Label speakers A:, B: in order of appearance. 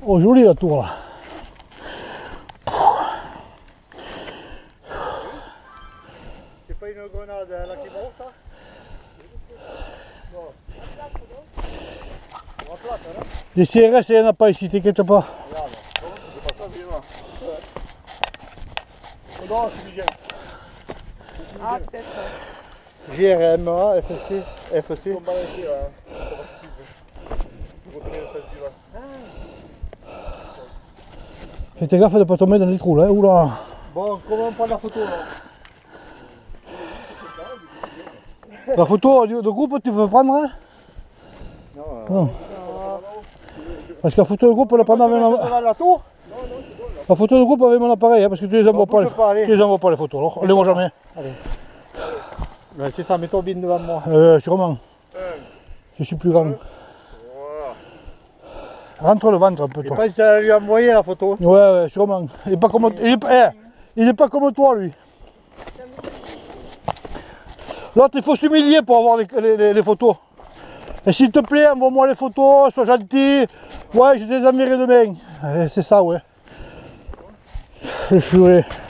A: Oh, joli la tour là.
B: C'est pas une grenade là qui monte ça? Non. La plate, hein?
A: Des CRS, il n'y en a pas ici, t'inquiète pas.
B: Regarde, c'est pas ça, viens là. Non, c'est du GM.
C: Ah, peut-être.
B: GRMA, FSC, FSC. On va ici là.
A: Fais gaffe de ne pas tomber dans les trous là, oula.
B: Bon, comment on prend la photo là?
A: La photo de groupe, tu peux prendre hein? Non. Parce que la photo de groupe, on la prend avec
B: la tour?
A: la photo de groupe avec mon appareil, hein, parce que tu les envoies pas, tu les envoies pas les photos, alors on les voit jamais.
B: Allez. Mais c'est ça, mets ton bin devant moi.
A: Sûrement. Je suis plus grand. Rentre le ventre un peu
B: Je
A: toi.
B: pense que tu as lui envoyé la photo.
A: Ouais, sûrement. Il est pas comme, il est pas comme toi lui. L'autre il faut s'humilier pour avoir les photos. Et s'il te plaît, envoie-moi les photos, sois gentil. Ouais, je les enverrai demain. C'est ça, ouais. Je suis